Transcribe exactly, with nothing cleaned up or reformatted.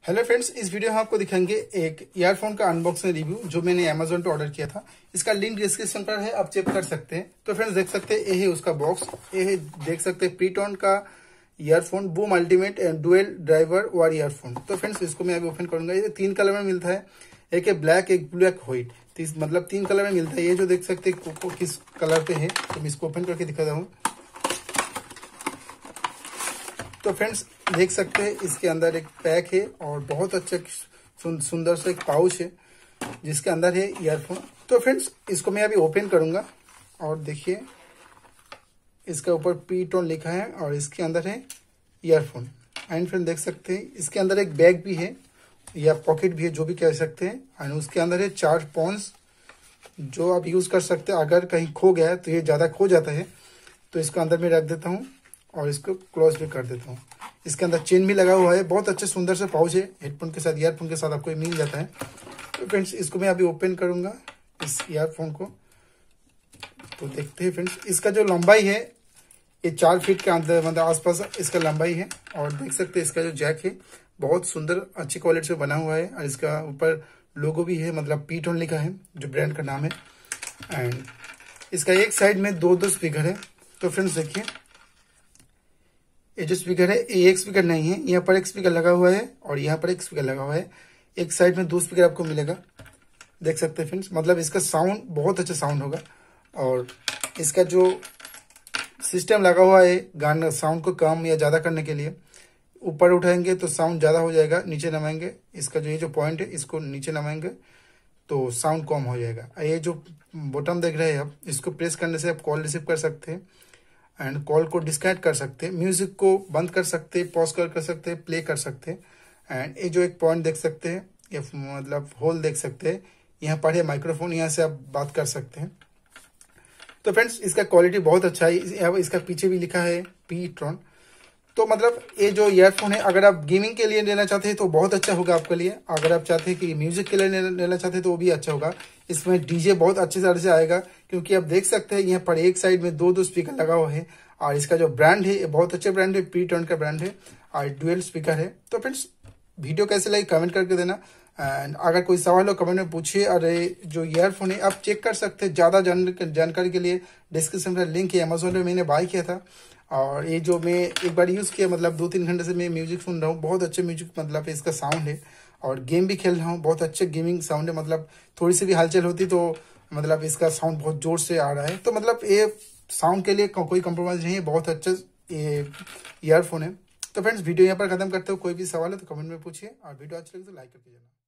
Hello friends, इस video में आपको दिखाएंगे एक ईयरफोन का अनबॉक्सिंग रिव्यू जो मैंने अमेजोन पे ऑर्डर किया था। इसका लिंक डिस्क्रिप्शन पर है, आप चेक कर सकते हैं। तो फ्रेंड्स देख सकते हैं, ये है उसका बॉक्स। ये है देख सकते हैं प्रीटोन का earphone boom ultimate dual driver वार ईयरफोन। तो फ्रेंड्स इसको मैं अभी ओपन करूंगा। ये तीन कलर में मिलता है, एक है ब्लैक, एक ब्लू, एक व्हाइट। मतलब तीन कलर में मिलता है। ये जो देख सकते हैं किस कलर पे है, तो मैं इसको ओपन करके दिखाता हूँ। तो फ्रेंड्स देख सकते हैं इसके अंदर एक पैक है और बहुत अच्छा सुंदर सा एक पाउच है जिसके अंदर है ईयरफोन। तो फ्रेंड्स इसको मैं अभी ओपन करूंगा और देखिए इसके ऊपर प्रीटोन लिखा है और इसके अंदर है ईयरफोन। एंड फ्रेंड देख सकते हैं इसके अंदर एक बैग भी है या पॉकेट भी है, जो भी कह सकते हैं। एंड उसके अंदर है चार पॉन्स जो आप यूज कर सकते हैं। अगर कहीं खो गया है तो ये ज्यादा खो जाता है, तो इसको अंदर में रख देता हूँ और इसको क्लोज भी कर देता हूँ। इसके अंदर चेन भी लगा हुआ है। बहुत अच्छे सुंदर से पाउच है, हेडफोन के साथ ईयरफोन के साथ आपको ये मिल जाता है। तो फ्रेंड्स इसको मैं अभी ओपन करूंगा इस ईयरफोन को। तो देखते हैं फ्रेंड्स, इसका जो लंबाई है ये चार फीट के अंदर मतलब आसपास इसका लंबाई है। और देख सकते हैं इसका जो जैक है बहुत सुंदर अच्छी क्वालिटी से बना हुआ है और इसका ऊपर लोगो भी है, मतलब प्रीटोन लिखा है जो ब्रांड का नाम है। एंड इसका एक साइड में दो दो स्पीकर है। तो फ्रेंड्स देखिए ये जो स्पीकर है ये एक स्पीकर नहीं है, यहाँ पर एक स्पीकर लगा हुआ है और यहाँ पर एक स्पीकर लगा हुआ है। एक साइड में दो स्पीकर आपको मिलेगा, देख सकते हैं फ्रेंड्स। मतलब इसका साउंड बहुत अच्छा साउंड होगा। और इसका जो सिस्टम लगा हुआ है गाना साउंड को कम या ज्यादा करने के लिए, ऊपर उठाएंगे तो साउंड ज्यादा हो जाएगा, नीचे नमाएंगे इसका जो ये जो पॉइंट है इसको नीचे नमाएंगे तो साउंड कम हो जाएगा। ये जो बटन देख रहे हैं आप, इसको प्रेस करने से आप कॉल रिसीव कर सकते हैं एंड कॉल को डिस्कनेक्ट कर सकते हैं, म्यूजिक को बंद कर सकते हैं, पॉज कर कर सकते हैं, प्ले कर सकते हैं। एंड ये जो एक पॉइंट देख सकते हैं, ये मतलब होल देख सकते हैं, यहाँ पर है माइक्रोफोन, यहाँ से आप बात कर सकते हैं। तो फ्रेंड्स इसका क्वालिटी बहुत अच्छा है। इसका पीछे भी लिखा है प्रीटोन। तो मतलब ये जो ईयरफोन है अगर आप गेमिंग के लिए लेना चाहते हैं तो बहुत अच्छा होगा आपके लिए। अगर आप चाहते हैं कि म्यूजिक के लिए लेना चाहते हैं तो वो भी अच्छा होगा। इसमें डीजे बहुत अच्छे तरह से आएगा, क्योंकि आप देख सकते हैं यहाँ पर एक साइड में दो दो स्पीकर लगा हुआ है। और इसका जो ब्रांड है ये बहुत अच्छे ब्रांड है, प्रीटोन का ब्रांड है और डुअल स्पीकर है। तो फ्रेंड्स वीडियो कैसे लगी कमेंट करके देना। एंड अगर कोई सवाल हो कमेंट में पूछिए। और जो ईयरफोन है आप चेक कर सकते हैं। ज्यादा जानकारी के लिए डिस्क्रिप्शन में लिंक है, अमेजोन में मैंने बाय किया था। और ये जो मैं एक बार यूज किया, मतलब दो तीन घंटे से मैं म्यूजिक सुन रहा हूँ, बहुत अच्छे म्यूजिक मतलब इसका साउंड है। और गेम भी खेल रहा हूँ, बहुत अच्छे गेमिंग साउंड है। मतलब थोड़ी सी भी हलचल होती तो मतलब इसका साउंड बहुत जोर से आ रहा है। तो मतलब ये साउंड के लिए कोई कॉम्प्रोमाइज नहीं है, बहुत अच्छा ये ईयरफोन है। तो फ्रेंड्स वीडियो यहाँ पर खत्म करते हो। कोई भी सवाल है तो कमेंट में पूछिए और वीडियो अच्छी लगे तो लाइक करके जाना।